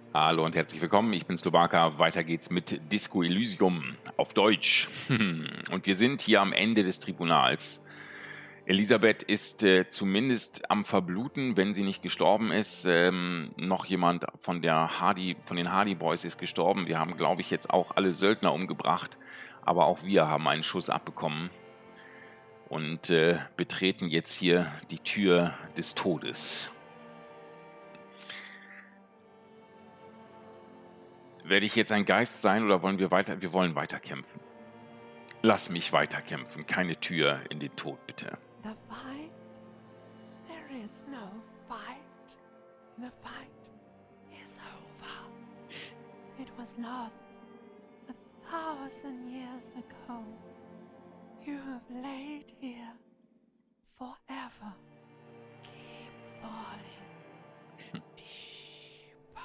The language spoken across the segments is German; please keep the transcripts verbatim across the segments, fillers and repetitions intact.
Hallo und herzlich willkommen, ich bin Slowaka. Weiter geht's mit Disco Elysium auf Deutsch. Und wir sind hier am Ende des Tribunals. Elisabeth ist äh, zumindest am Verbluten, wenn sie nicht gestorben ist. Ähm, noch jemand von, der Hardy, von den Hardy Boys ist gestorben. Wir haben, glaube ich, jetzt auch alle Söldner umgebracht. Aber auch wir haben einen Schuss abbekommen und äh, betreten jetzt hier die Tür des Todes. Werde ich jetzt ein Geist sein oder wollen wir weiter? Wir wollen weiterkämpfen. Lass mich weiterkämpfen. Keine Tür in den Tod, bitte. The fight? There is no fight. The fight is over. It was lost a thousand years ago. You have laid here forever. Keep falling deeper.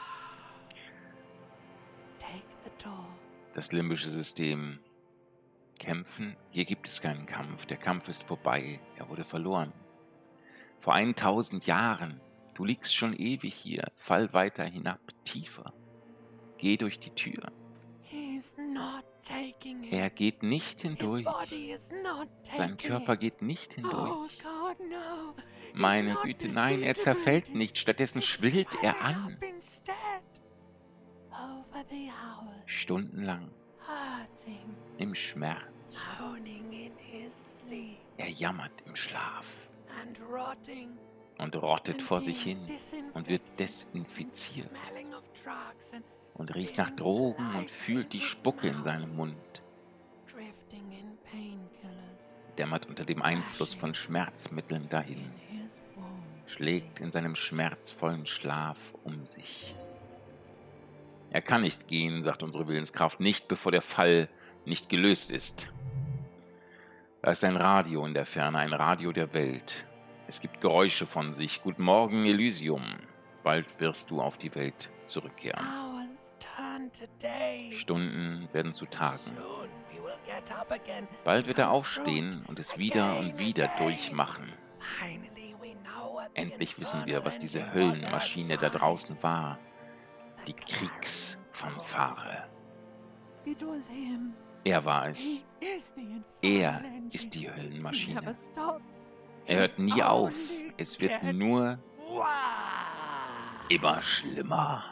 Take the door. Das limbische System. Kämpfen? Hier gibt es keinen Kampf. Der Kampf ist vorbei. Er wurde verloren. Vor tausend Jahren. Du liegst schon ewig hier. Fall weiter hinab, tiefer. Geh durch die Tür. He's not taking it. Er geht nicht His hindurch. body is not Sein taking Körper it. geht nicht hindurch. Oh God, no. He's Meine not Güte, nein, er zerfällt disintegrating. nicht. Stattdessen He's schwillt er swelling an. up instead. Over the hours, Stundenlang. hurting, Im Schmerz. moaning in his sleep, Er jammert im Schlaf and rotting, und rottet and vor sich hin being und wird disinfected, desinfiziert smelling of drugs and und riecht nach Drogen und fühlt die Spucke in seinem Mund, drifting in painkillers dämmert unter dem Einfluss von Schmerzmitteln dahin, in his wounds. schlägt in seinem schmerzvollen Schlaf um sich. Er kann nicht gehen, sagt unsere Willenskraft, nicht bevor der Fall nicht gelöst ist. Da ist ein Radio in der Ferne, ein Radio der Welt. Es gibt Geräusche von sich. Guten Morgen, Elysium. Bald wirst du auf die Welt zurückkehren. Hours turn to days. Stunden werden zu Tagen. Soon we will get up again. Bald wird er Go aufstehen through und es it wieder again, und wieder again. durchmachen. Finally we know what the Endlich wissen infernal wir, was diese engine was Höllenmaschine da outside. draußen war. The Die Kriegsfanfare. It was him. Er war He es. is the infernal Er engine. ist die He never Höllenmaschine. stops. Er hört nie He auf. only Es wird gets nur worse. immer schlimmer.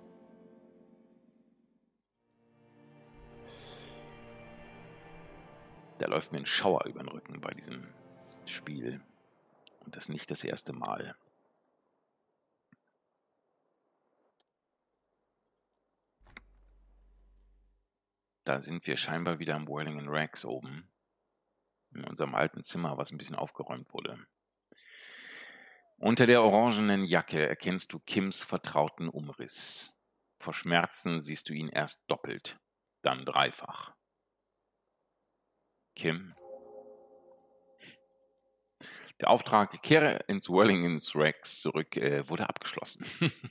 Da läuft mir ein Schauer über den Rücken bei diesem Spiel. Und das nicht das erste Mal. Da sind wir scheinbar wieder am Whirling in Rags oben. In unserem alten Zimmer, was ein bisschen aufgeräumt wurde. Unter der orangenen Jacke erkennst du Kims vertrauten Umriss. Vor Schmerzen siehst du ihn erst doppelt, dann dreifach. Kim. Der Auftrag, kehre ins Whirling in Rags zurück, äh, wurde abgeschlossen.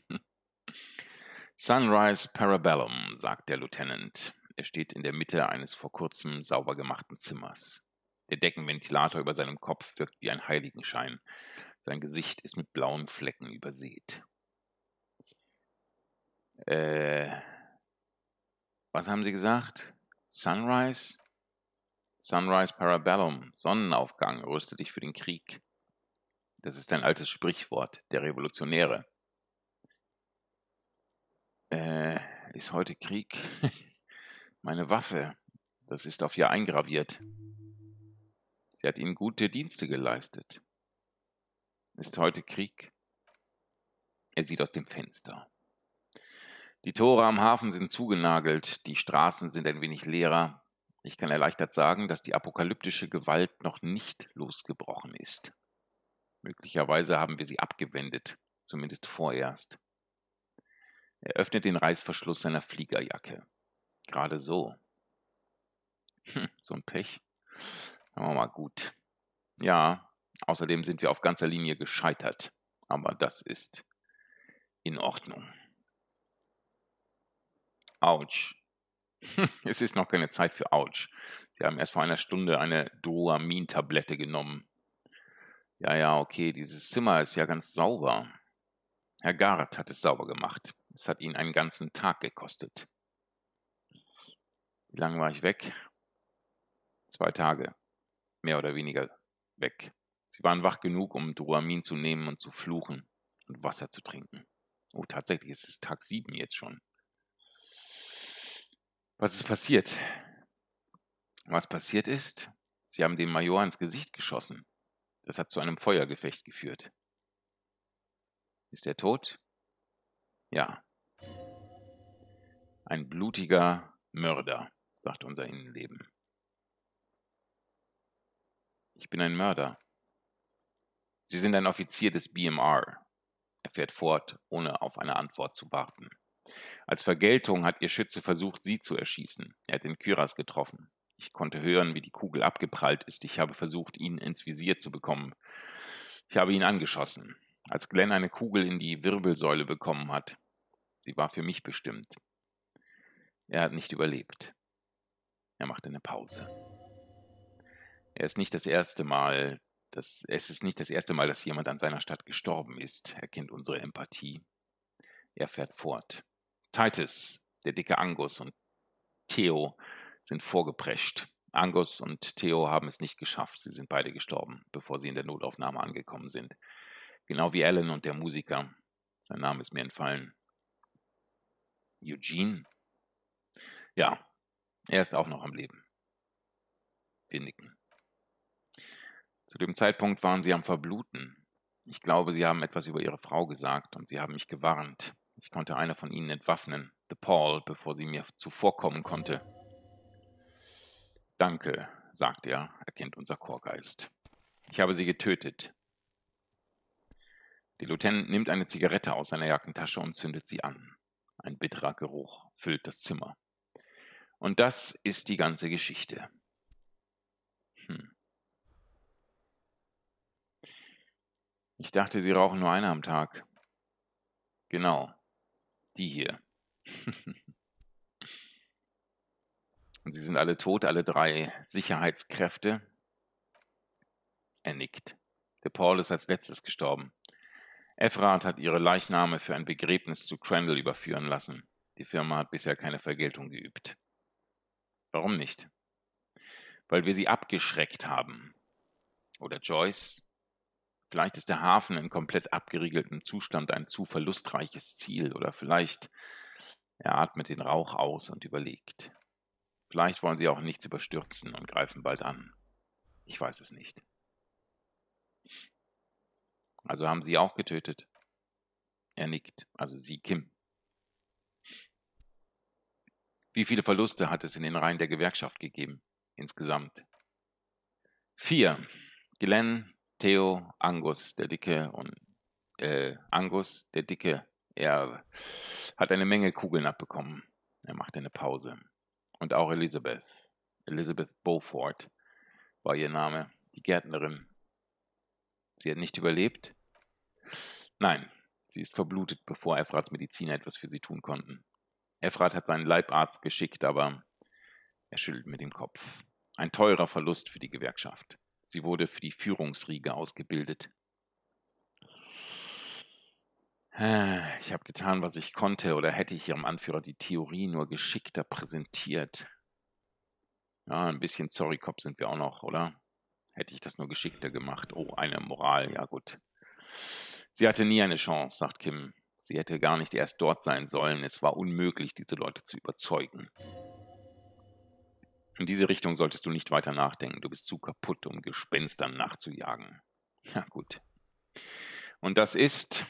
Sunrise Parabellum, sagt der Lieutenant. Er steht in der Mitte eines vor kurzem sauber gemachten Zimmers. Der Deckenventilator über seinem Kopf wirkt wie ein Heiligenschein. Sein Gesicht ist mit blauen Flecken übersät. Äh, was haben Sie gesagt? Sunrise? Sunrise Parabellum, Sonnenaufgang, rüste dich für den Krieg. Das ist ein altes Sprichwort der Revolutionäre. Äh, ist heute Krieg? Meine Waffe, das ist auf ihr eingraviert. Sie hat ihnen gute Dienste geleistet. Ist heute Krieg? Er sieht aus dem Fenster. Die Tore am Hafen sind zugenagelt, die Straßen sind ein wenig leerer. Ich kann erleichtert sagen, dass die apokalyptische Gewalt noch nicht losgebrochen ist. Möglicherweise haben wir sie abgewendet, zumindest vorerst. Er öffnet den Reißverschluss seiner Fliegerjacke. Gerade so. Hm, so ein Pech. Sagen wir mal gut. Ja, außerdem sind wir auf ganzer Linie gescheitert. Aber das ist in Ordnung. Autsch. Es ist noch keine Zeit für Autsch. Sie haben erst vor einer Stunde eine Doamin-Tablette genommen. Ja, ja, okay, dieses Zimmer ist ja ganz sauber. Herr Garrett hat es sauber gemacht. Es hat ihn einen ganzen Tag gekostet. Wie lange war ich weg? Zwei Tage, mehr oder weniger weg. Sie waren wach genug, um Doamin zu nehmen und zu fluchen und Wasser zu trinken. Oh, tatsächlich ist es Tag sieben jetzt schon. Was ist passiert? Was passiert ist, sie haben dem Major ins Gesicht geschossen. Das hat zu einem Feuergefecht geführt. Ist er tot? Ja. Ein blutiger Mörder, sagt unser Innenleben. Ich bin ein Mörder. Sie sind ein Offizier des B M R. Er fährt fort, ohne auf eine Antwort zu warten. Als Vergeltung hat Ihr Schütze versucht, Sie zu erschießen. Er hat den Kyras getroffen. Ich konnte hören, wie die Kugel abgeprallt ist. Ich habe versucht, ihn ins Visier zu bekommen. Ich habe ihn angeschossen. Als Glenn eine Kugel in die Wirbelsäule bekommen hat, sie war für mich bestimmt. Er hat nicht überlebt. Er machte eine Pause. Er ist nicht das erste Mal, dass, es ist nicht das erste Mal, dass jemand an seiner Stadt gestorben ist. Er kennt unsere Empathie. Er fährt fort. Titus, der dicke Angus und Theo sind vorgeprescht. Angus und Theo haben es nicht geschafft. Sie sind beide gestorben, bevor sie in der Notaufnahme angekommen sind. Genau wie Alan und der Musiker. Sein Name ist mir entfallen. Eugene? Ja, er ist auch noch am Leben. Wir nicken. Zu dem Zeitpunkt waren sie am Verbluten. Ich glaube, sie haben etwas über ihre Frau gesagt und sie haben mich gewarnt. Ich konnte eine von ihnen entwaffnen, The Paul, bevor sie mir zuvorkommen konnte. Danke, sagt er, erkennt unser Chorgeist. Ich habe sie getötet. Der Lieutenant nimmt eine Zigarette aus seiner Jackentasche und zündet sie an. Ein bitterer Geruch füllt das Zimmer. Und das ist die ganze Geschichte. Hm. Ich dachte, Sie rauchen nur eine am Tag. Genau, die hier. Und sie sind alle tot, alle drei Sicherheitskräfte. Er nickt. Der Paul ist als letztes gestorben. Efrat hat ihre Leichname für ein Begräbnis zu Crandall überführen lassen. Die Firma hat bisher keine Vergeltung geübt. Warum nicht? Weil wir sie abgeschreckt haben. Oder Joyce? Vielleicht ist der Hafen in komplett abgeriegeltem Zustand ein zu verlustreiches Ziel. Oder vielleicht er atmet den Rauch aus und überlegt. Vielleicht wollen sie auch nichts überstürzen und greifen bald an. Ich weiß es nicht. Also haben sie auch getötet? Er nickt, also sie, Kim. Wie viele Verluste hat es in den Reihen der Gewerkschaft gegeben? Insgesamt? Vier. Glenn, Theo, Angus, der Dicke und äh, Angus, der Dicke. Er hat eine Menge Kugeln abbekommen. Er machte eine Pause. Und auch Elizabeth. Elizabeth Beaufort war ihr Name, die Gärtnerin. Sie hat nicht überlebt? Nein, sie ist verblutet, bevor Efrats Mediziner etwas für sie tun konnten. Efrat hat seinen Leibarzt geschickt, aber er schüttelt mit dem Kopf. Ein teurer Verlust für die Gewerkschaft. Sie wurde für die Führungsriege ausgebildet. Ich habe getan, was ich konnte, oder hätte ich ihrem Anführer die Theorie nur geschickter präsentiert. Ja, ein bisschen Sorry-Cop sind wir auch noch, oder? Hätte ich das nur geschickter gemacht. Oh, eine Moral, ja gut. Sie hatte nie eine Chance, sagt Kim. Sie hätte gar nicht erst dort sein sollen. Es war unmöglich, diese Leute zu überzeugen. In diese Richtung solltest du nicht weiter nachdenken. Du bist zu kaputt, um Gespenstern nachzujagen. Ja, gut. Und das ist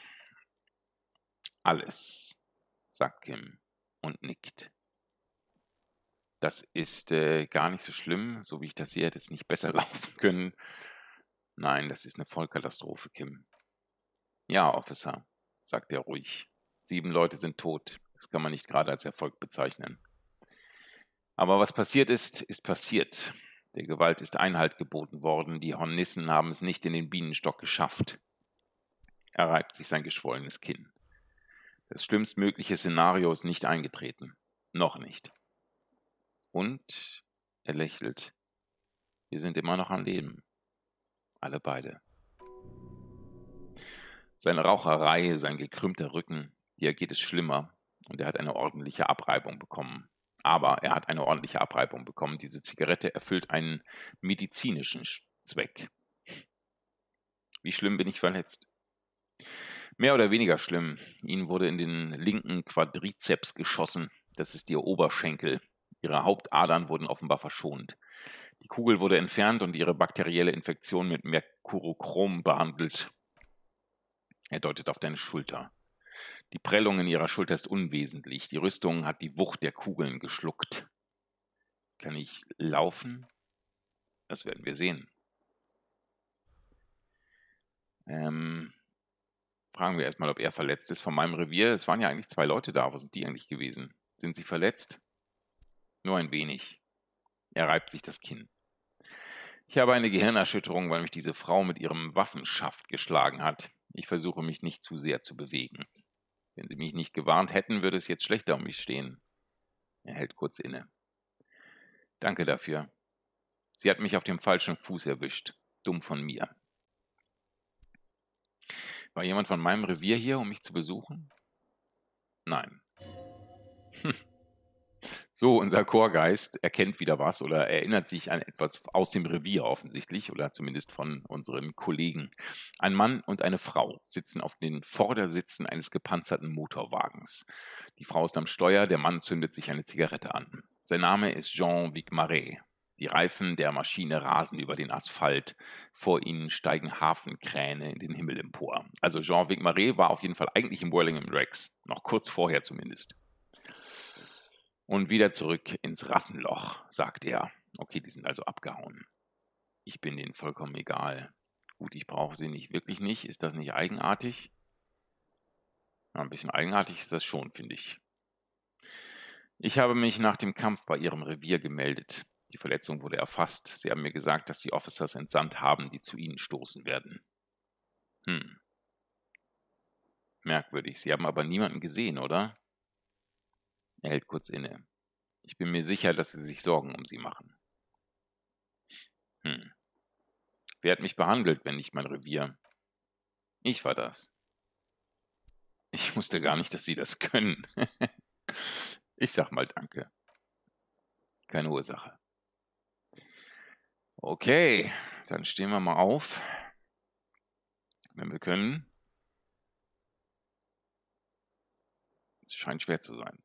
alles, sagt Kim und nickt. Das ist äh, gar nicht so schlimm, so wie ich das sehe, hätte es nicht besser laufen können. Nein, das ist eine Vollkatastrophe, Kim. Ja, Officer, sagt er ruhig. Sieben Leute sind tot. Das kann man nicht gerade als Erfolg bezeichnen. Aber was passiert ist, ist passiert. Der Gewalt ist Einhalt geboten worden. Die Hornissen haben es nicht in den Bienenstock geschafft. Er reibt sich sein geschwollenes Kinn. Das schlimmstmögliche Szenario ist nicht eingetreten. Noch nicht. Und er lächelt. Wir sind immer noch am Leben. Alle beide. Seine Raucherei, sein gekrümmter Rücken, dir geht es schlimmer. Und er hat eine ordentliche Abreibung bekommen. Aber er hat eine ordentliche Abreibung bekommen. Diese Zigarette erfüllt einen medizinischen Zweck. Wie schlimm bin ich verletzt? Mehr oder weniger schlimm. Ihnen wurde in den linken Quadrizeps geschossen. Das ist ihr Oberschenkel. Ihre Hauptadern wurden offenbar verschont. Die Kugel wurde entfernt und ihre bakterielle Infektion mit Mercurochrom behandelt. Er deutet auf deine Schulter. Die Prellung in ihrer Schulter ist unwesentlich. Die Rüstung hat die Wucht der Kugeln geschluckt. Kann ich laufen? Das werden wir sehen. Ähm, fragen wir erstmal, ob er verletzt ist von meinem Revier. Es waren ja eigentlich zwei Leute da. Wo sind die eigentlich gewesen? Sind sie verletzt? Nur ein wenig. Er reibt sich das Kinn. Ich habe eine Gehirnerschütterung, weil mich diese Frau mit ihrem Waffenschaft geschlagen hat. Ich versuche mich nicht zu sehr zu bewegen. Wenn sie mich nicht gewarnt hätten, würde es jetzt schlechter um mich stehen. Er hält kurz inne. Danke dafür. Sie hat mich auf dem falschen Fuß erwischt. Dumm von mir. War jemand von meinem Revier hier, um mich zu besuchen? Nein. Hm. So, unser Chorgeist erkennt wieder was oder erinnert sich an etwas aus dem Revier offensichtlich oder zumindest von unseren Kollegen. Ein Mann und eine Frau sitzen auf den Vordersitzen eines gepanzerten Motorwagens. Die Frau ist am Steuer, der Mann zündet sich eine Zigarette an. Sein Name ist Jean Vicmaret. Die Reifen der Maschine rasen über den Asphalt. Vor ihnen steigen Hafenkräne in den Himmel empor. Also Jean Vicmaret war auf jeden Fall eigentlich im Whirlingham Rex. Noch kurz vorher zumindest. Und wieder zurück ins Rattenloch, sagt er. Okay, die sind also abgehauen. Ich bin denen vollkommen egal. Gut, ich brauche sie nicht, wirklich nicht. Ist das nicht eigenartig? Ja, ein bisschen eigenartig ist das schon, finde ich. Ich habe mich nach dem Kampf bei ihrem Revier gemeldet. Die Verletzung wurde erfasst. Sie haben mir gesagt, dass sie Officers entsandt haben, die zu ihnen stoßen werden. Hm. Merkwürdig. Sie haben aber niemanden gesehen, oder? Er hält kurz inne. Ich bin mir sicher, dass sie sich Sorgen um sie machen. Hm. Wer hat mich behandelt, wenn nicht mein Revier? Ich war das. Ich wusste gar nicht, dass sie das können. Ich sag mal danke. Keine Ursache. Okay, dann stehen wir mal auf, wenn wir können. Es scheint schwer zu sein.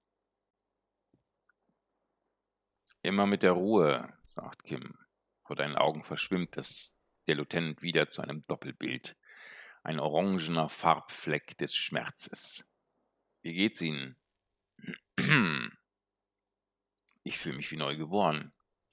Immer mit der Ruhe, sagt Kim. Vor deinen Augen verschwimmt das, der Lieutenant wieder zu einem Doppelbild. Ein orangener Farbfleck des Schmerzes. Wie geht's Ihnen? Ich fühle mich wie neu geboren.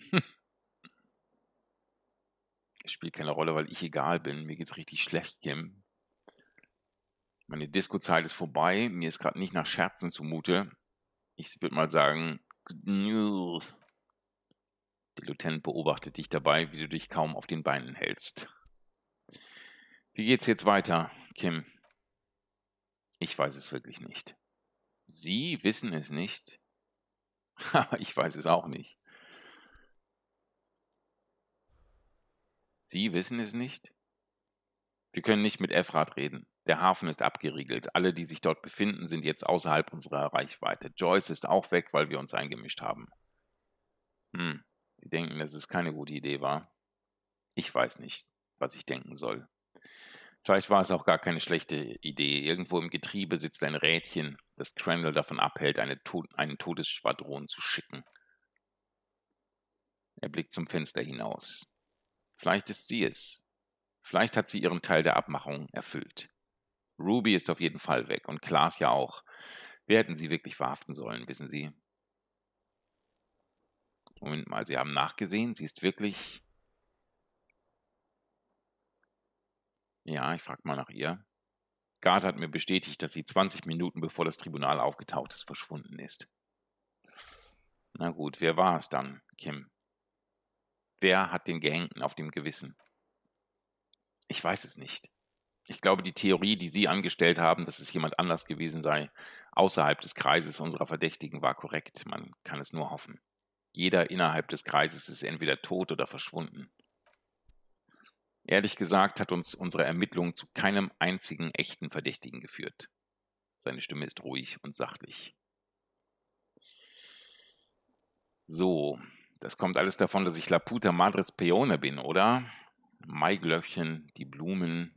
Es spielt keine Rolle, weil ich egal bin. Mir geht's richtig schlecht, Kim. Meine Disco-Zeit ist vorbei. Mir ist gerade nicht nach Scherzen zumute. Ich würde mal sagen, der Lieutenant beobachtet dich dabei, wie du dich kaum auf den Beinen hältst. Wie geht's jetzt weiter, Kim? Ich weiß es wirklich nicht. Sie wissen es nicht? Aber ich weiß es auch nicht. Sie wissen es nicht? Wir können nicht mit Efrat reden. Der Hafen ist abgeriegelt. Alle, die sich dort befinden, sind jetzt außerhalb unserer Reichweite. Joyce ist auch weg, weil wir uns eingemischt haben. Hm, Sie denken, dass es keine gute Idee war? Ich weiß nicht, was ich denken soll. Vielleicht war es auch gar keine schlechte Idee. Irgendwo im Getriebe sitzt ein Rädchen, das Crandall davon abhält, eine to einen Todesschwadron zu schicken. Er blickt zum Fenster hinaus. Vielleicht ist sie es. Vielleicht hat sie ihren Teil der Abmachung erfüllt. Ruby ist auf jeden Fall weg und Klaas ja auch. Wir hätten sie wirklich verhaften sollen, wissen Sie. Moment mal, Sie haben nachgesehen, sie ist wirklich... Ja, ich frage mal nach ihr. Gard hat mir bestätigt, dass sie zwanzig Minuten bevor das Tribunal aufgetaucht ist, verschwunden ist. Na gut, wer war es dann, Kim? Wer hat den Gehängten auf dem Gewissen? Ich weiß es nicht. Ich glaube, die Theorie, die Sie angestellt haben, dass es jemand anders gewesen sei, außerhalb des Kreises unserer Verdächtigen, war korrekt. Man kann es nur hoffen. Jeder innerhalb des Kreises ist entweder tot oder verschwunden. Ehrlich gesagt hat uns unsere Ermittlung zu keinem einzigen echten Verdächtigen geführt. Seine Stimme ist ruhig und sachlich. So, das kommt alles davon, dass ich La Puta Madre Speone bin, oder? Maiglöckchen, die Blumen,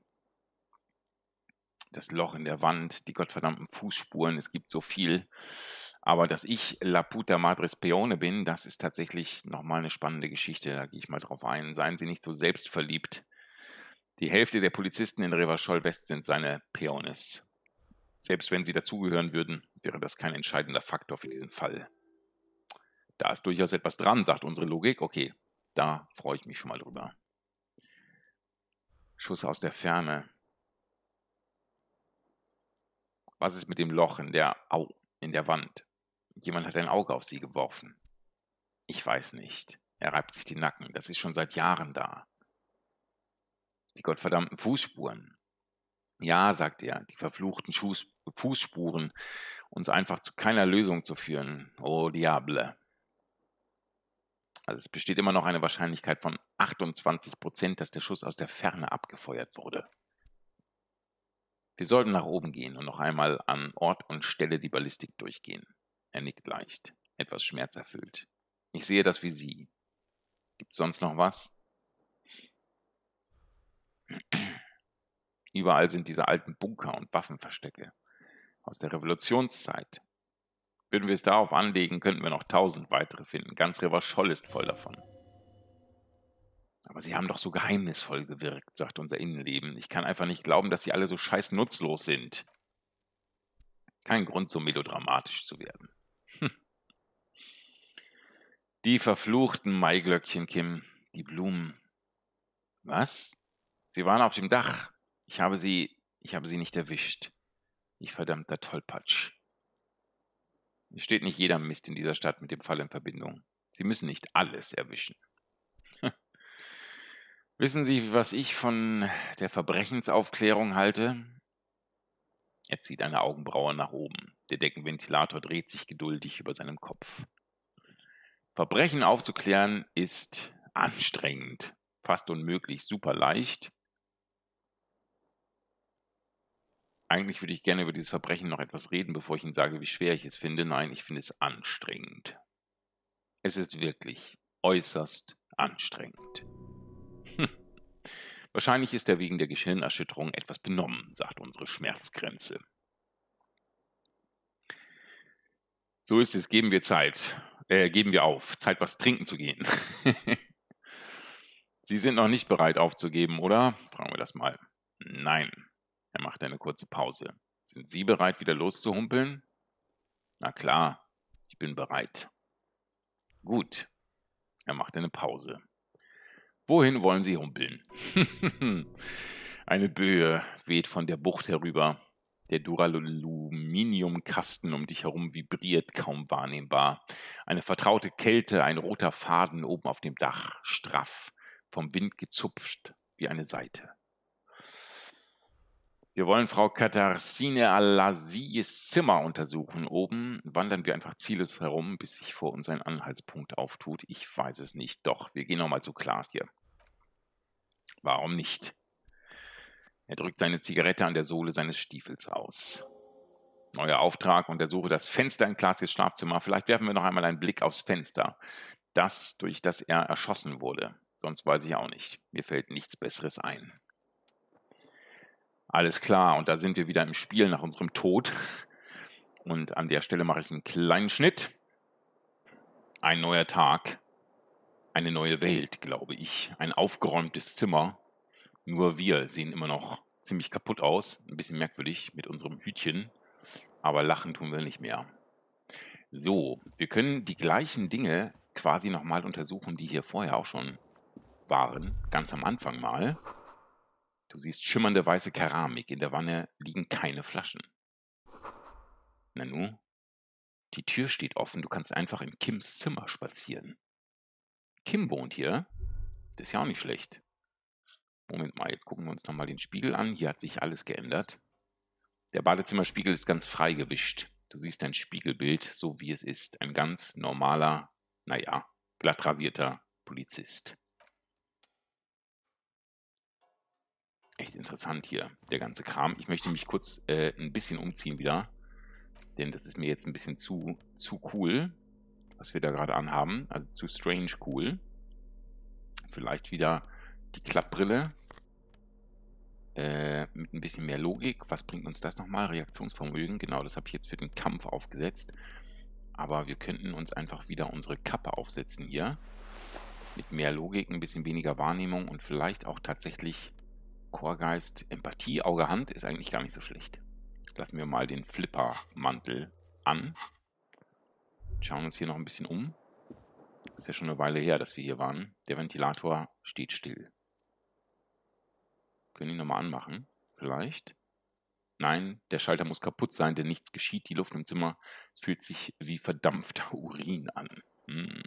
das Loch in der Wand, die gottverdammten Fußspuren, es gibt so viel. Aber dass ich La Puta Madre Speone bin, das ist tatsächlich nochmal eine spannende Geschichte. Da gehe ich mal drauf ein. Seien Sie nicht so selbstverliebt. Die Hälfte der Polizisten in Revachol West sind seine Peones. Selbst wenn sie dazugehören würden, wäre das kein entscheidender Faktor für diesen Fall. Da ist durchaus etwas dran, sagt unsere Logik. Okay, da freue ich mich schon mal drüber. Schuss aus der Ferne. Was ist mit dem Loch in der, Au, in der Wand? Jemand hat ein Auge auf sie geworfen. Ich weiß nicht. Er reibt sich die Nacken. Das ist schon seit Jahren da. Die gottverdammten Fußspuren. Ja, sagt er, die verfluchten Schuss, Fußspuren, uns einfach zu keiner Lösung zu führen. Oh, Diable. Also es besteht immer noch eine Wahrscheinlichkeit von achtundzwanzig Prozent, dass der Schuss aus der Ferne abgefeuert wurde. Wir sollten nach oben gehen und noch einmal an Ort und Stelle die Ballistik durchgehen. Er nickt leicht, etwas schmerzerfüllt. Ich sehe das wie Sie. Gibt's sonst noch was? Überall sind diese alten Bunker und Waffenverstecke aus der Revolutionszeit. Würden wir es darauf anlegen, könnten wir noch tausend weitere finden. Ganz Revachol ist voll davon. Aber sie haben doch so geheimnisvoll gewirkt, sagt unser Innenleben. Ich kann einfach nicht glauben, dass sie alle so scheiß nutzlos sind. Kein Grund, so melodramatisch zu werden. Die verfluchten Maiglöckchen, Kim. Die Blumen. Was? Sie waren auf dem Dach. Ich habe sie, ich habe sie nicht erwischt. Ich verdammter Tollpatsch. Es steht nicht jeder Mist in dieser Stadt mit dem Fall in Verbindung. Sie müssen nicht alles erwischen. Wissen Sie, was ich von der Verbrechensaufklärung halte? Er zieht eine Augenbraue nach oben. Der Deckenventilator dreht sich geduldig über seinem Kopf. Verbrechen aufzuklären ist anstrengend, fast unmöglich, super leicht. Eigentlich würde ich gerne über dieses Verbrechen noch etwas reden, bevor ich Ihnen sage, wie schwer ich es finde. Nein, ich finde es anstrengend. Es ist wirklich äußerst anstrengend. Hm. Wahrscheinlich ist er wegen der Gehirnerschütterung etwas benommen, sagt unsere Schmerzgrenze. So ist es, geben wir Zeit, äh, geben wir auf, Zeit, was trinken zu gehen. Sie sind noch nicht bereit aufzugeben, oder? Fragen wir das mal. Nein. Er macht eine kurze Pause. Sind Sie bereit, wieder loszuhumpeln? Na klar, ich bin bereit. Gut. Er macht eine Pause. Wohin wollen Sie humpeln? Eine Böe weht von der Bucht herüber. Der Duraluminiumkasten um dich herum vibriert kaum wahrnehmbar. Eine vertraute Kälte, ein roter Faden oben auf dem Dach, straff, vom Wind gezupft wie eine Saite. Wir wollen Frau Katarsine Alassies Zimmer untersuchen. Oben wandern wir einfach ziellos herum, bis sich vor uns ein Anhaltspunkt auftut. Ich weiß es nicht. Doch, wir gehen nochmal zu Klaas hier. Warum nicht? Er drückt seine Zigarette an der Sohle seines Stiefels aus. Neuer Auftrag, untersuche das Fenster in Klaas' Schlafzimmer. Vielleicht werfen wir noch einmal einen Blick aufs Fenster. Das, durch das er erschossen wurde. Sonst weiß ich auch nicht. Mir fällt nichts Besseres ein. Alles klar, und da sind wir wieder im Spiel nach unserem Tod. Und an der Stelle mache ich einen kleinen Schnitt. Ein neuer Tag. Eine neue Welt, glaube ich. Ein aufgeräumtes Zimmer. Nur wir sehen immer noch ziemlich kaputt aus. Ein bisschen merkwürdig mit unserem Hütchen. Aber lachen tun wir nicht mehr. So, wir können die gleichen Dinge quasi nochmal untersuchen, die hier vorher auch schon waren. Ganz am Anfang mal. Du siehst schimmernde weiße Keramik. In der Wanne liegen keine Flaschen. Nanu, die Tür steht offen. Du kannst einfach in Kims Zimmer spazieren. Kim wohnt hier. Das ist ja auch nicht schlecht. Moment mal, jetzt gucken wir uns nochmal den Spiegel an. Hier hat sich alles geändert. Der Badezimmerspiegel ist ganz frei gewischt. Du siehst dein Spiegelbild, so wie es ist. Ein ganz normaler, naja, glatt rasierter Polizist. Echt interessant hier, der ganze Kram. Ich möchte mich kurz äh, ein bisschen umziehen wieder. Denn das ist mir jetzt ein bisschen zu, zu cool. was wir da gerade anhaben. Also zu strange cool. Vielleicht wieder die Klappbrille. Äh, mit ein bisschen mehr Logik. Was bringt uns das nochmal? Reaktionsvermögen. Genau, das habe ich jetzt für den Kampf aufgesetzt. Aber wir könnten uns einfach wieder unsere Kappe aufsetzen hier. Mit mehr Logik, ein bisschen weniger Wahrnehmung und vielleicht auch tatsächlich Chorgeist, Empathie, Auge, Hand ist eigentlich gar nicht so schlecht. Lassen wir mal den Flipper-Mantel an. Schauen uns hier noch ein bisschen um. Ist ja schon eine Weile her, dass wir hier waren. Der Ventilator steht still. Können ihn nochmal anmachen? Vielleicht? Nein, der Schalter muss kaputt sein, denn nichts geschieht. Die Luft im Zimmer fühlt sich wie verdampfter Urin an. Hm.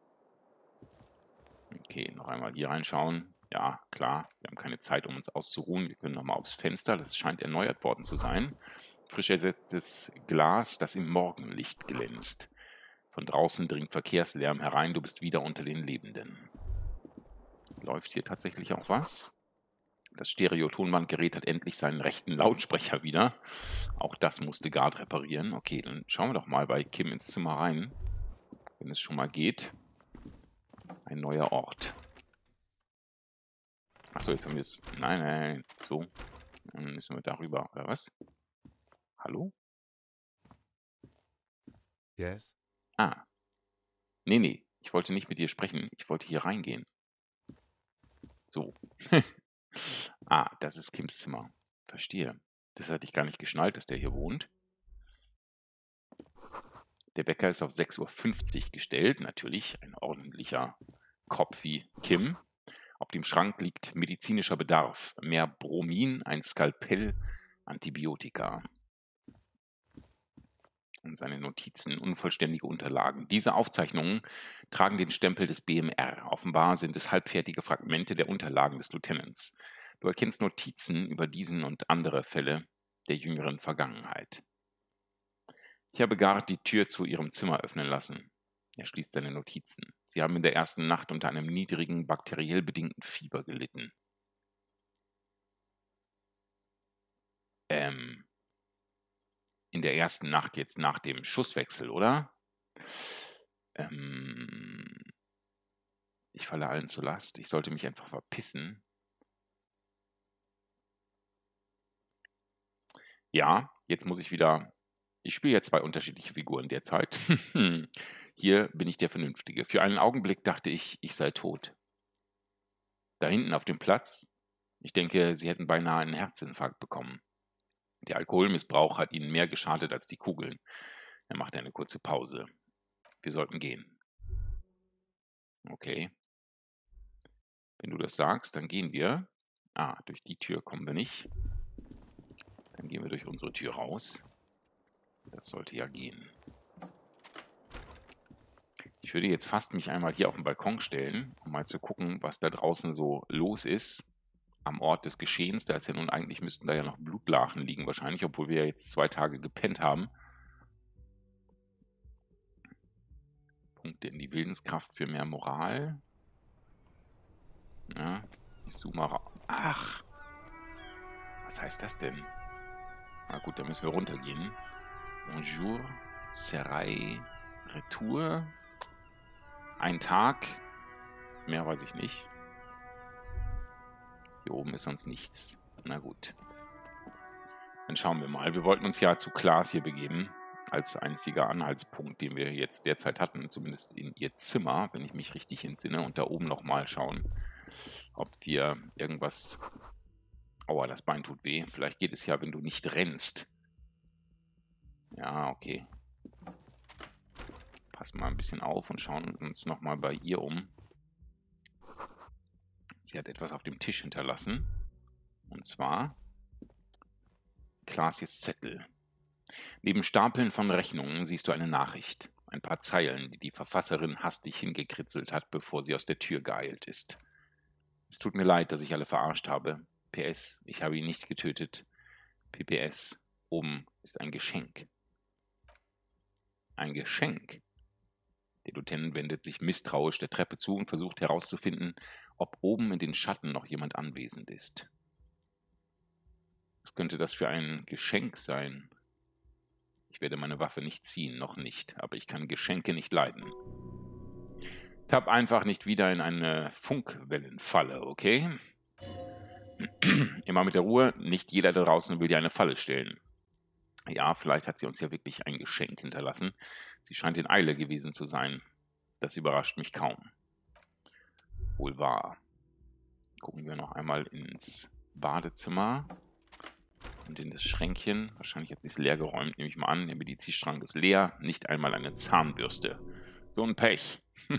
Okay, noch einmal hier reinschauen. Ja, klar, wir haben keine Zeit, um uns auszuruhen. Wir können nochmal aufs Fenster. Das scheint erneuert worden zu sein. Frisch ersetztes Glas, das im Morgenlicht glänzt. Von draußen dringt Verkehrslärm herein. Du bist wieder unter den Lebenden. Läuft hier tatsächlich auch was? Das Stereo-Tonbandgerät hat endlich seinen rechten Lautsprecher wieder. Auch das musste Gard reparieren. Okay, dann schauen wir doch mal bei Kim ins Zimmer rein. Wenn es schon mal geht. Ein neuer Ort. Achso, jetzt haben wir es. Nein, nein, so. Dann müssen wir darüber, oder was? Hallo? Yes? Ah. Nee, nee. Ich wollte nicht mit dir sprechen. Ich wollte hier reingehen. So. Ah, das ist Kims Zimmer. Verstehe. Das hatte ich gar nicht geschnallt, dass der hier wohnt. Der Wecker ist auf sechs Uhr fünfzig gestellt. Natürlich ein ordentlicher Kopf wie Kim. Auf dem Schrank liegt medizinischer Bedarf. Mehr Bromin, ein Skalpell, Antibiotika. Und seine Notizen, unvollständige Unterlagen. Diese Aufzeichnungen tragen den Stempel des B M R. Offenbar sind es halbfertige Fragmente der Unterlagen des Lieutenants. Du erkennst Notizen über diesen und andere Fälle der jüngeren Vergangenheit. Ich habe Gard die Tür zu ihrem Zimmer öffnen lassen. Er schließt seine Notizen. Sie haben in der ersten Nacht unter einem niedrigen, bakteriell bedingten Fieber gelitten. Ähm, in der ersten Nacht jetzt nach dem Schusswechsel, oder? Ähm, ich falle allen zur Last. Ich sollte mich einfach verpissen. Ja, jetzt muss ich wieder... Ich spiele ja zwei unterschiedliche Figuren derzeit. Hier bin ich der Vernünftige. Für einen Augenblick dachte ich, ich sei tot. Da hinten auf dem Platz, ich denke, sie hätten beinahe einen Herzinfarkt bekommen. Der Alkoholmissbrauch hat ihnen mehr geschadet als die Kugeln. Er machte eine kurze Pause. Wir sollten gehen. Okay. Wenn du das sagst, dann gehen wir. Ah, durch die Tür kommen wir nicht. Dann gehen wir durch unsere Tür raus. Das sollte ja gehen. Ich würde jetzt fast mich einmal hier auf den Balkon stellen, um mal zu gucken, was da draußen so los ist. Am Ort des Geschehens. Da ist ja nun eigentlich, müssten da ja noch Blutlachen liegen wahrscheinlich, obwohl wir ja jetzt zwei Tage gepennt haben. Punkte in die Willenskraft für mehr Moral. Ja, ich zoome mal raus. Ach, was heißt das denn? Na gut, da müssen wir runtergehen. Bonjour, Serai, Retour. Ein Tag. Mehr weiß ich nicht. Hier oben ist sonst nichts. Na gut. Dann schauen wir mal. Wir wollten uns ja zu Klaas hier begeben. Als einziger Anhaltspunkt, den wir jetzt derzeit hatten. Zumindest in ihr Zimmer, wenn ich mich richtig entsinne. Und da oben nochmal schauen, ob wir irgendwas... Aua, das Bein tut weh. Vielleicht geht es ja, wenn du nicht rennst. Ja, okay. Passen mal ein bisschen auf und schauen uns nochmal bei ihr um. Sie hat etwas auf dem Tisch hinterlassen. Und zwar Klaas' Zettel. Neben Stapeln von Rechnungen siehst du eine Nachricht. Ein paar Zeilen, die die Verfasserin hastig hingekritzelt hat, bevor sie aus der Tür geeilt ist. Es tut mir leid, dass ich alle verarscht habe. P S, ich habe ihn nicht getötet. P P S, oben ist ein Geschenk. Ein Geschenk? Der Lieutenant wendet sich misstrauisch der Treppe zu und versucht herauszufinden, ob oben in den Schatten noch jemand anwesend ist. Was könnte das für ein Geschenk sein? Ich werde meine Waffe nicht ziehen, noch nicht, aber ich kann Geschenke nicht leiden. Tapp einfach nicht wieder in eine Funkwellenfalle, okay? Immer mit der Ruhe, nicht jeder da draußen will dir eine Falle stellen. Ja, vielleicht hat sie uns ja wirklich ein Geschenk hinterlassen. Sie scheint in Eile gewesen zu sein. Das überrascht mich kaum. Wohl wahr. Gucken wir noch einmal ins Badezimmer und in das Schränkchen. Wahrscheinlich hat sie es leer geräumt, nehme ich mal an. Der Medizinschrank ist leer, nicht einmal eine Zahnbürste. So ein Pech.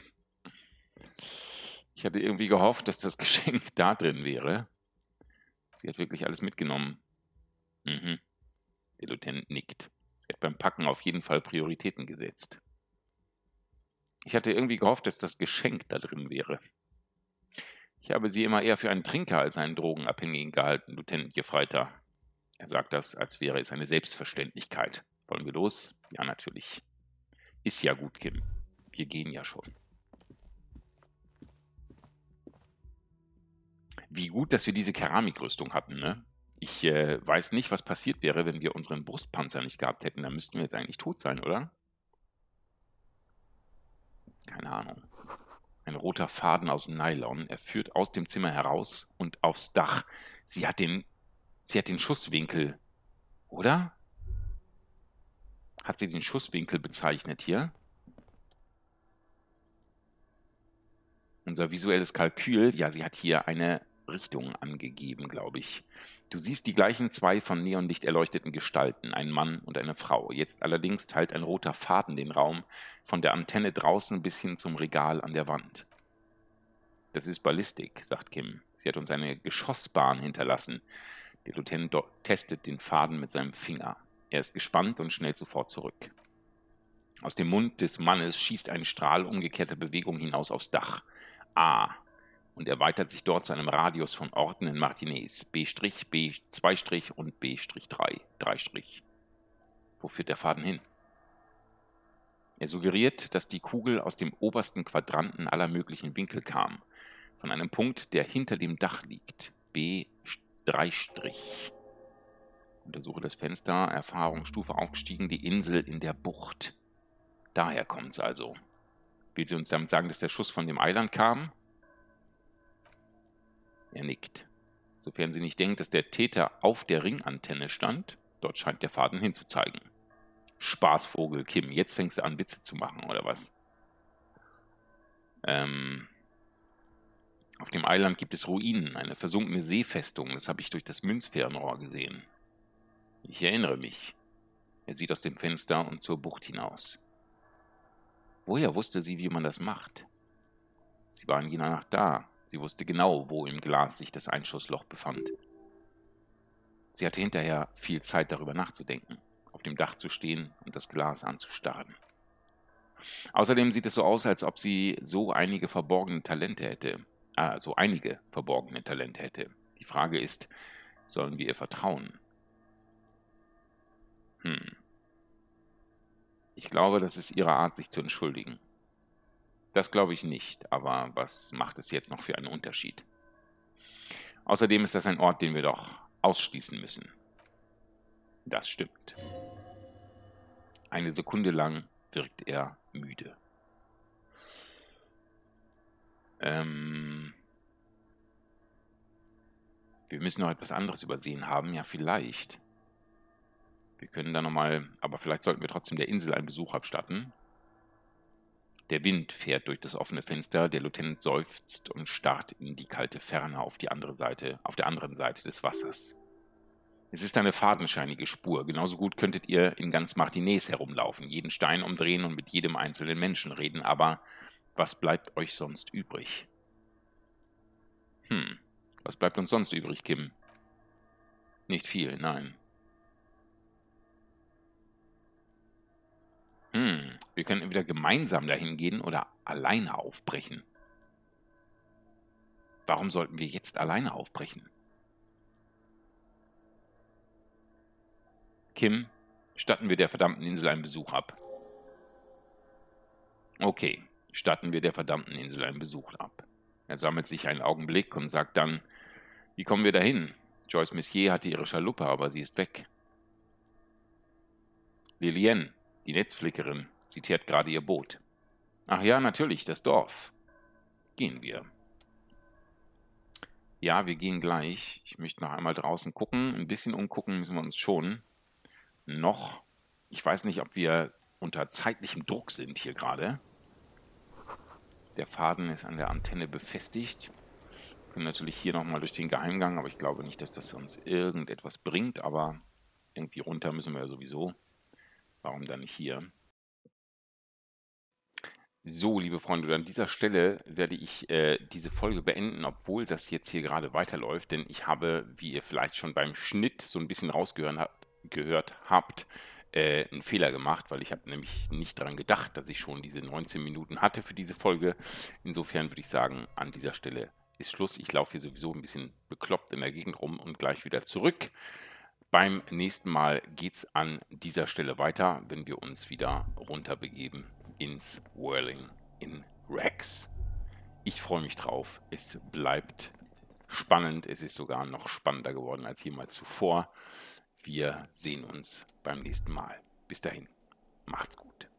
Ich hatte irgendwie gehofft, dass das Geschenk da drin wäre. Sie hat wirklich alles mitgenommen. Mhm. Der Lieutenant nickt. Sie hat beim Packen auf jeden Fall Prioritäten gesetzt. Ich hatte irgendwie gehofft, dass das Geschenk da drin wäre. Ich habe sie immer eher für einen Trinker als einen Drogenabhängigen gehalten, Lieutenant Gefreiter. Er sagt das, als wäre es eine Selbstverständlichkeit. Wollen wir los? Ja, natürlich. Ist ja gut, Kim. Wir gehen ja schon. Wie gut, dass wir diese Keramikrüstung hatten, ne? Ich äh, weiß nicht, was passiert wäre, wenn wir unseren Brustpanzer nicht gehabt hätten. Da müssten wir jetzt eigentlich tot sein, oder? Keine Ahnung. Ein roter Faden aus Nylon. Er führt aus dem Zimmer heraus und aufs Dach. Sie hat den, sie hat den Schusswinkel, oder? Hat sie den Schusswinkel bezeichnet hier? Unser visuelles Kalkül, ja, sie hat hier eine Richtung angegeben, glaube ich. Du siehst die gleichen zwei von Neonlicht erleuchteten Gestalten, ein Mann und eine Frau. Jetzt allerdings teilt ein roter Faden den Raum von der Antenne draußen bis hin zum Regal an der Wand. Das ist Ballistik, sagt Kim. Sie hat uns eine Geschossbahn hinterlassen. Der Lieutenant testet den Faden mit seinem Finger. Er ist gespannt und schnellt sofort zurück. Aus dem Mund des Mannes schießt ein Strahl umgekehrter Bewegung hinaus aufs Dach. A. Und erweitert sich dort zu einem Radius von Orten in Martinez. B', B zwei' und B' drei. drei'. Wo führt der Faden hin? Er suggeriert, dass die Kugel aus dem obersten Quadranten aller möglichen Winkel kam. Von einem Punkt, der hinter dem Dach liegt. B drei'. Untersuche das Fenster. Erfahrungsstufe aufgestiegen. Die Insel in der Bucht. Daher kommt's also. Will sie uns damit sagen, dass der Schuss von dem Eiland kam? Er nickt. Sofern sie nicht denkt, dass der Täter auf der Ringantenne stand, dort scheint der Faden hinzuzeigen. Spaßvogel, Kim, jetzt fängst du an, Witze zu machen, oder was? Ähm, auf dem Eiland gibt es Ruinen, eine versunkene Seefestung, das habe ich durch das Münzfernrohr gesehen. Ich erinnere mich. Er sieht aus dem Fenster und zur Bucht hinaus. Woher wusste sie, wie man das macht? Sie war in jener Nacht da. Sie wusste genau, wo im Glas sich das Einschussloch befand. Sie hatte hinterher viel Zeit, darüber nachzudenken, auf dem Dach zu stehen und das Glas anzustarren. Außerdem sieht es so aus, als ob sie so einige verborgene Talente hätte. Ah, so einige verborgene Talente hätte. Die Frage ist, sollen wir ihr vertrauen? Hm. Ich glaube, das ist ihre Art, sich zu entschuldigen. Das glaube ich nicht, aber was macht es jetzt noch für einen Unterschied? Außerdem ist das ein Ort, den wir doch ausschließen müssen. Das stimmt. Eine Sekunde lang wirkt er müde. Ähm, wir müssen noch etwas anderes übersehen haben, ja vielleicht. Wir können da nochmal, aber vielleicht sollten wir trotzdem der Insel einen Besuch abstatten. Der Wind fährt durch das offene Fenster, der Lieutenant seufzt und starrt in die kalte Ferne auf die andere Seite, auf der anderen Seite des Wassers. Es ist eine fadenscheinige Spur. Genauso gut könntet ihr in ganz Martinez herumlaufen, jeden Stein umdrehen und mit jedem einzelnen Menschen reden, aber was bleibt euch sonst übrig? Hm, was bleibt uns sonst übrig, Kim? Nicht viel, nein. Hm, wir können entweder gemeinsam dahin gehen oder alleine aufbrechen. Warum sollten wir jetzt alleine aufbrechen? Kim, statten wir der verdammten Insel einen Besuch ab. Okay, statten wir der verdammten Insel einen Besuch ab. Er sammelt sich einen Augenblick und sagt dann, wie kommen wir dahin? Joyce Messier hatte ihre Schaluppe, aber sie ist weg. Lilienne, die Netzflickerin, zitiert gerade ihr Boot. Ach ja, natürlich, das Dorf. Gehen wir. Ja, wir gehen gleich. Ich möchte noch einmal draußen gucken. Ein bisschen umgucken müssen wir uns schon. Noch. Ich weiß nicht, ob wir unter zeitlichem Druck sind hier gerade. Der Faden ist an der Antenne befestigt. Wir können natürlich hier nochmal durch den Geheimgang, aber ich glaube nicht, dass das uns irgendetwas bringt. Aber irgendwie runter müssen wir ja sowieso. Warum dann nicht hier? So, liebe Freunde, an dieser Stelle werde ich äh, diese Folge beenden, obwohl das jetzt hier gerade weiterläuft, denn ich habe, wie ihr vielleicht schon beim Schnitt so ein bisschen rausgehört habt, gehört habt, äh, einen Fehler gemacht, weil ich habe nämlich nicht daran gedacht, dass ich schon diese neunzehn Minuten hatte für diese Folge. Insofern würde ich sagen, an dieser Stelle ist Schluss. Ich laufe hier sowieso ein bisschen bekloppt in der Gegend rum und gleich wieder zurück. Beim nächsten Mal geht es an dieser Stelle weiter, wenn wir uns wieder runterbegeben ins Whirling in Rex. Ich freue mich drauf. Es bleibt spannend. Es ist sogar noch spannender geworden als jemals zuvor. Wir sehen uns beim nächsten Mal. Bis dahin. Macht's gut.